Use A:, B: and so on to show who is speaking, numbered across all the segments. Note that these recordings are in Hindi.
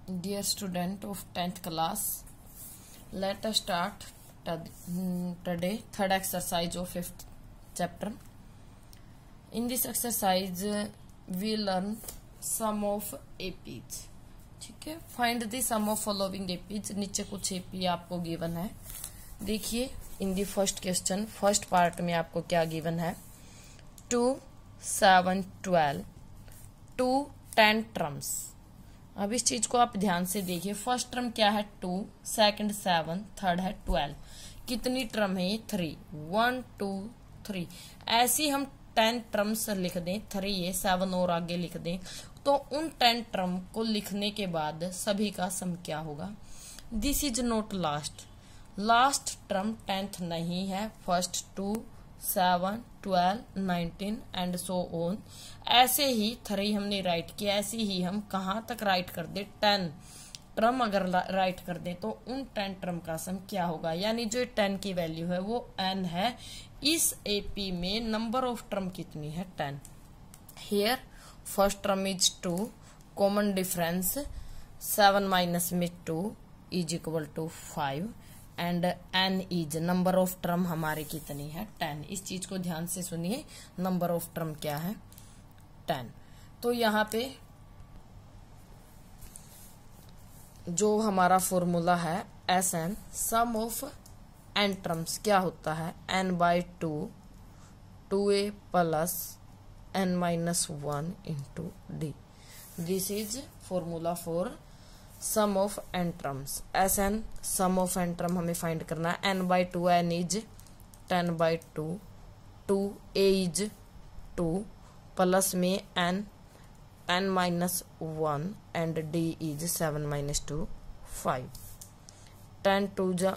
A: Dear student of 10th class, let us start today third exercise of 5th chapter. In this exercise, we learn sum of APs. ठीक है, find the sum of following APs. नीचे कुछ AP आपको गिवन है. देखिए, in the first question, first part में आपको क्या गिवन है? 2, 7, 12, 2 tantrums. अब इस चीज को आप ध्यान से देखिए. फर्स्ट टर्म क्या है? 2, सेकंड 7, थर्ड है 12. कितनी टर्म है? 3. 1, 2, 3. ऐसी हम 10 टर्म्स लिख दें. 3 ये 7 और आगे लिख दें तो उन 10 टर्म को लिखने के बाद सभी का सम क्या होगा? This is not last term 10th नहीं है. First 2, 7, 12, 19 and so on. ऐसे ही 3 हमने राइट किया. ऐसे ही हम कहाँ तक राइट कर दे? 10 टर्म अगर राइट कर दे तो उन 10 टर्म का सम क्या होगा? यानी जो 10 की वैल्यू है वो n है. इस एपी में नंबर ऑफ टर्म कितनी है? 10. Here first term is 2. Common difference 7 minus में 2 is equal to 5 and n is number of term हमारी कितनी है? 10. इस चीज को ध्यान से सुनिए. नंबर ऑफ टर्म क्या है? 10. तो यहाँ पे जो हमारा फॉर्मूला है Sn sum of n terms क्या होता है? n/2 2a plus n-1 into d. This is formula for sum of n terms. Sn sum of n term हमें फाइंड करना है. n/2 n is 10/2, 2a is 2 plus में n-1 एंड d इज 7 - 2 5. 10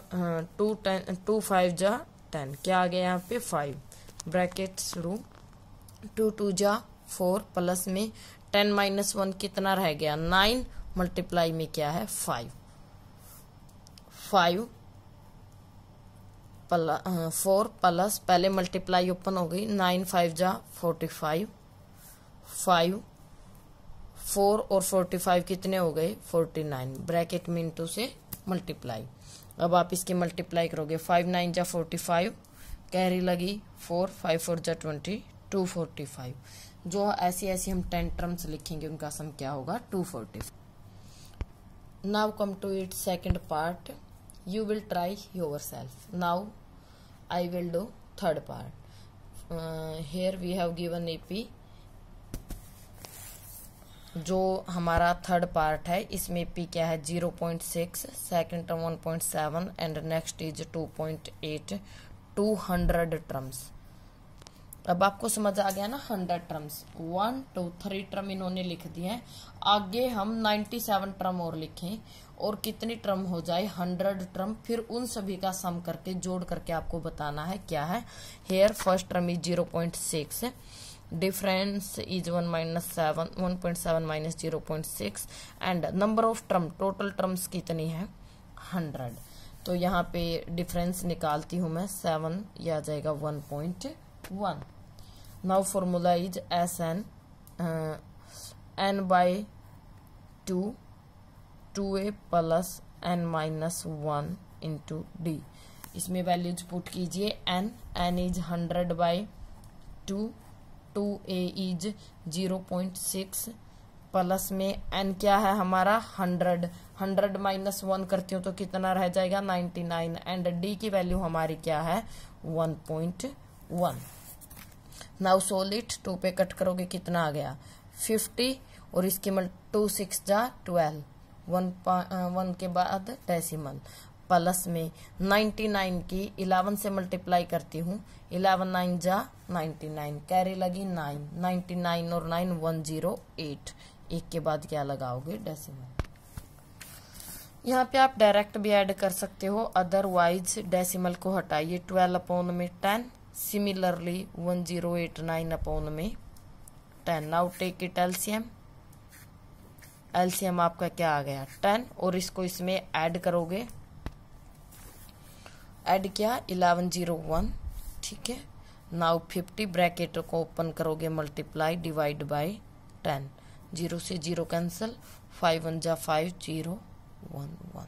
A: 2 5 जा 10. क्या आ गया यहाँ पे? 5 ब्रैकेट शुरू. 2 2 जा 4 प्लस में 10 - 1 कितना रह गया? 9 मल्टीप्लाई में क्या है? 5 4 प्लस पहले मल्टीप्लाई ओपन हो गई. 9 5 जा 45. 5 4 और 45 कितने हो गए? 49. ब्रैकेट में इंटू से मल्टीप्लाई. अब आप इसकी मल्टीप्लाई करोगे. 5 9 जा 45. कैरी लगी 4 5 4 जा 20 245. जो ऐसी हम 10 टर्म्स लिखेंगे उनका सम क्या होगा? 245. Now come to it second part. You will try yourself. Now I will do third part. Here we have given AP. जो हमारा थर्ड पार्ट है इसमें पी क्या है? 0.6, second term 1.7 and next is 2.8. 200 terms. अब आपको समझ आ गया ना? 100 टर्म्स. 1 2 3 टर्म इन्होंने लिख दिए हैं. आगे हम 97 टर्म और लिखें और कितनी टर्म हो जाए? 100 टर्म. फिर उन सभी का सम करके जोड़ करके आपको बताना है क्या है. Here first term is 0.6. Difference is 1.7 minus 0.6 and number of term total terms कितनी है? 100. तो यहाँ पे डिफरेंस निकालती हूं मैं. 7 ये आ जाएगा 1.1. Now formula is Sn n/2 2a plus n-1 into d. इसमें वैल्यूज पुट कीजिए. n is 100/2, 2a is 0.6 plus में n क्या है हमारा? 100. 100 - 1 करती हूँ तो कितना रह जाएगा? 99 एंड d की वैल्यू हमारी क्या है? 1.1. Now solve it. 2 पे कट करोगे कितना आ गया? 50 और इसके 2 6 जा 12. 1 के बाद डेसिमल प्लस में 99 की 11 से मल्टीप्लाई करती हूँ. 11 9 जा 99. कैरी लगी 9. 99 और 9 108. एक के बाद क्या लगाओगे? डेसिमल. यहाँ पे आप डायरेक्ट भी ऐड कर सकते हो. अदरवाइज डेसिमल को हटाइए. 12/10. Similarly 1089/10. Now take it LCM. LCM आपका क्या आ गया? 10 और इसको इसमें ऐड करोगे. ऐड किया 1101. ठीक है. नाउ 50 ब्रैकेट को ओपन करोगे. Multiply divide by 10. 0 से 0 कैंसल, 5 1 जा 5, 0 1 1.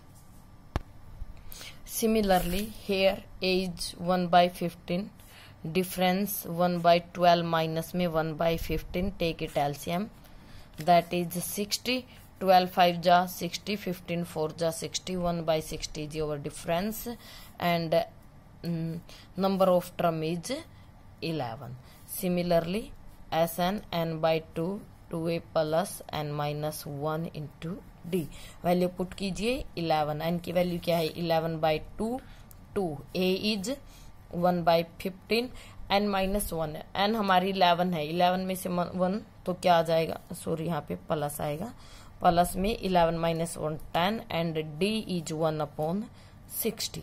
A: Similarly, here a is 1/15, difference 1/12 minus में 1/15, take it LCM, that is 60. 12 5 जा 60, 15 4 जा 60, 1/60 is your difference, and number of term is 11. Similarly, Sn n/2 2a plus n minus 1 into d. Value put कीजिए 11. n की वैल्यू क्या है? 11/2, 2. a इज 1/15, n माइनस 1 है. n हमारी 11 है. 11 में से 1 तो क्या आ जाएगा? सॉरी, यहाँ पे प्लस आएगा. प्लस में 11 minus 1 10, and d is 1/60.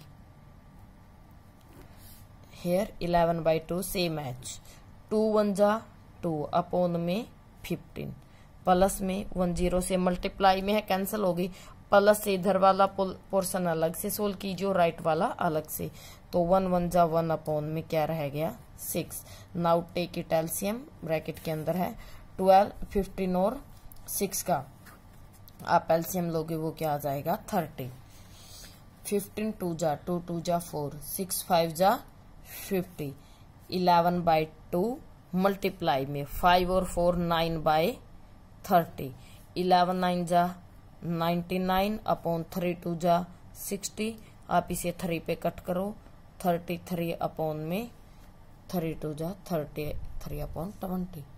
A: Here 11/2 same as 2 1 जा 2 अपॉन में 15, प्लस में 1 0 से मल्टीप्लाई में है, कैंसिल होगी. प्लस से इधर वाला पोर्शन अलग से सोल्व कीजिए, राइट वाला अलग से. तो 1 1 जा 1 अपॉन में क्या रह गया? 6. Now take it LCM, bracket के अंदर है 12, 15 और 6 का आप एलसीएम लोगे, वो क्या आ जाएगा? 30. 15 2 जा 2 2 जा 4, 6 5 जा 50. 11/2 मल्टीप्लाई में 5 और 4 9/30. 11 9 जा 99 अपॉन 3 2 जा 60. आप इसे 3 पे कट करो, 33 अपॉन में 3 2 जा 33 अपॉन 20.